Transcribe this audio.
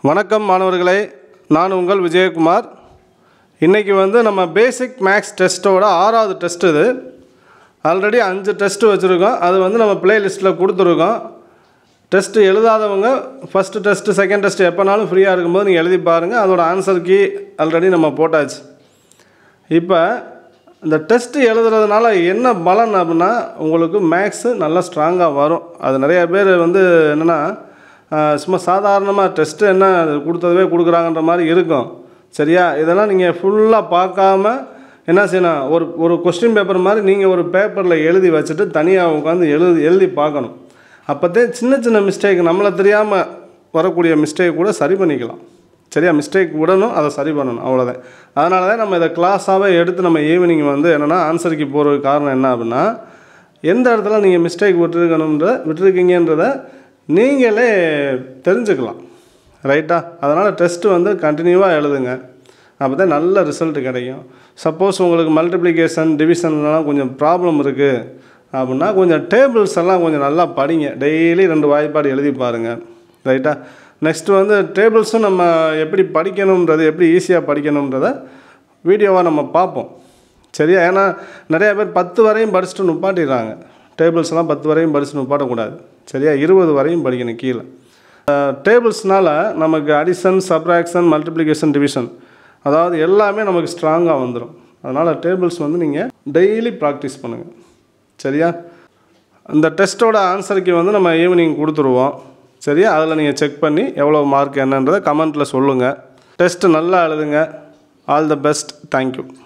வணக்கம் மாணவர்களே, நான் உங்கள் விஜயகுமார். இன்றைக்கி நம்ம பேசிக் மேக்ஸ் டெஸ்ட்டோட 6வது டெஸ்ட். இது ஆல்ரெடி 5 டெஸ்ட்டு வச்சுருக்கோம். அது நம்ம ப்ளேலிஸ்ட்டில் கொடுத்துருக்கோம். டெஸ்ட்டு எழுதாதவங்க ஃபஸ்ட்டு டெஸ்ட்டு செகண்ட் டெஸ்ட்டு எப்போனாலும் ஃப்ரீயாக இருக்கும்போது நீங்கள் எழுதி பாருங்கள். அதோட ஆன்சர் கீ ஆல்ரெடி நம்ம போட்டாச்சு. இப்போ இந்த டெஸ்ட்டு எழுதுறதுனால என்ன பலன் அப்படின்னா, உங்களுக்கு மேக்ஸு நல்லா ஸ்ட்ராங்காக வரும். அது நிறையா பேர் என்னென்னா சும்மா சாதாரணமாக டெஸ்ட்டு என்ன கொடுத்ததவே கொடுக்குறாங்கன்ற மாதிரி இருக்கும். சரியா? இதெல்லாம் நீங்கள் ஃபுல்லாக பார்க்காம என்ன செய்யணும், ஒரு கொஸ்டின் பேப்பர் மாதிரி நீங்கள் ஒரு பேப்பரில் எழுதி வச்சுட்டு தனியாக உட்காந்து எழுதி பார்க்கணும். அப்போதே சின்ன சின்ன மிஸ்டேக், நம்மளை தெரியாமல் வரக்கூடிய மிஸ்டேக் கூட சரி பண்ணிக்கலாம். சரியா? மிஸ்டேக் விடணும், அதை சரி பண்ணணும், அவ்வளோதான். அதனால தான் நம்ம இதை கிளாஸாகவே எடுத்து நம்ம ஈவினிங் என்னென்னா ஆன்சருக்கு போகிறதுக்கு காரணம் என்ன அப்படின்னா, எந்த இடத்துல நீங்கள் மிஸ்டேக் விட்டுருக்கீங்கன்றதை நீங்களே தெரிஞ்சுக்கலாம். ரைட்டா? அதனால் டெஸ்ட்டு கண்டினியூவாக எழுதுங்க. அப்போ தான் நல்ல ரிசல்ட் கிடைக்கும். சப்போஸ் உங்களுக்கு மல்டிப்ளிகேஷன் டிவிஷன்லாம் கொஞ்சம் ப்ராப்ளம் இருக்குது அப்படின்னா கொஞ்சம் டேபிள்ஸ் எல்லாம் கொஞ்சம் நல்லா படிங்க. டெய்லி 2 வாய்ப்பாடு எழுதி பாருங்கள். ரைட்டா? நெக்ஸ்ட்டு டேபிள்ஸும் நம்ம எப்படி படிக்கணுன்றது, எப்படி ஈஸியாக படிக்கணுன்றதை வீடியோவாக நம்ம பார்ப்போம். சரியா? ஏன்னா நிறையா பேர் 10 வரையும் படிச்சுட்டு நிப்பாட்டிடுறாங்க. டேபிள்ஸ்லாம் 10 வரையும் படிச்சுட்டு நிப்பாட்டக்கூடாது. சரியா? 20 வரையும் படிக்கணும் கீழே. டேபிள்ஸ்னால் நமக்கு அடிஷன், சப்ராக்ஷன், மல்டிப்ளிகேஷன், டிவிஷன், அதாவது எல்லாமே நமக்கு ஸ்ட்ராங்காக வந்துடும். அதனால் டேபிள்ஸ் நீங்கள் டெய்லி ப்ராக்டிஸ் பண்ணுங்கள். சரியா? இந்த டெஸ்ட்டோட ஆன்சருக்கு நம்ம ஈவினிங் கொடுத்துருவோம். சரியா? அதில் நீங்கள் செக் பண்ணி எவ்வளோ மார்க் என்னன்றதை கமெண்ட்டில் சொல்லுங்கள். டெஸ்ட்டு நல்லா எழுதுங்க. All the best. தேங்க்யூ.